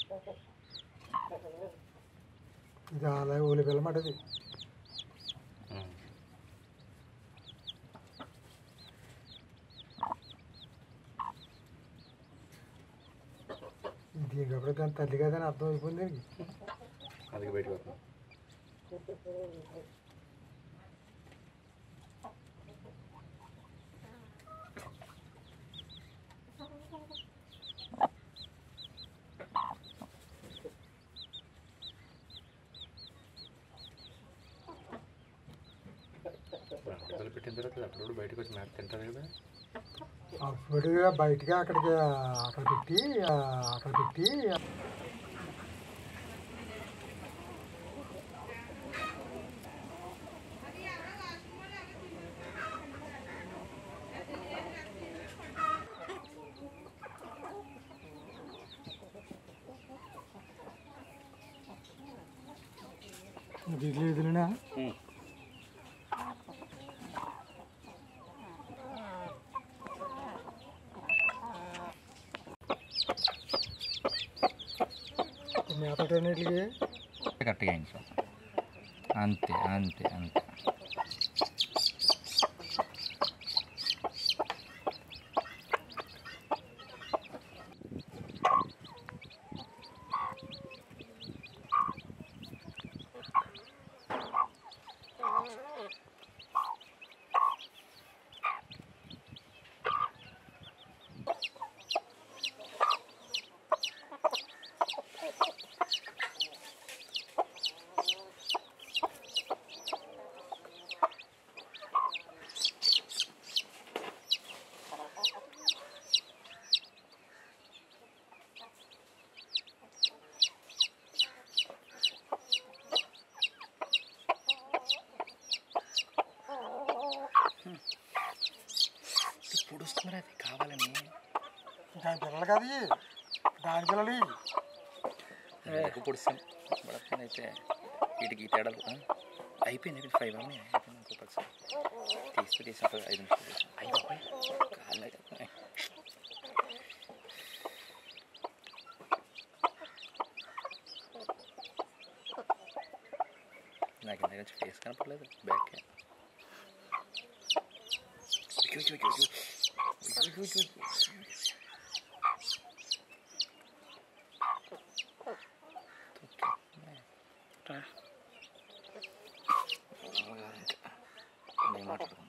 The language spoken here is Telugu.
ఇది అలా ఉల్లిపాయలు మాట ఇది. దీనికప్పుడు దాని తల్లి కదని అర్థం అయిపోయింది. అది బయటకు వస్తుంది. పెట్టిన తర్వాత అప్పుడు బయటకు వచ్చి మేత తింటుంది కదా. అప్పుడుగా బయటగా అక్కడ పెట్టి ఎదురునా మేతటన్నిటికి కరెక్ట్గా వేయించాం. అంతే అంతే అంతే. పొడుస్తున్నారు అది కావాలని. దాని పిల్లలు కాదు, దాని పిల్లలు ఎక్కువ పొడుస్తాను. పడుతుంది అయితే వీటికి తేడాలు అయిపోయింది. 5 అమ్మాయి అయిపోయింది. ఇంకో 10 తీసినప్పుడు 5 నిమిషాలు అయిపోయి కాళ్ళు అయిపోయి. నాకు ఇంత నుంచి ఫేస్ కనపడలేదు. బ్యాక్ మాట్లాడుతున్నాను.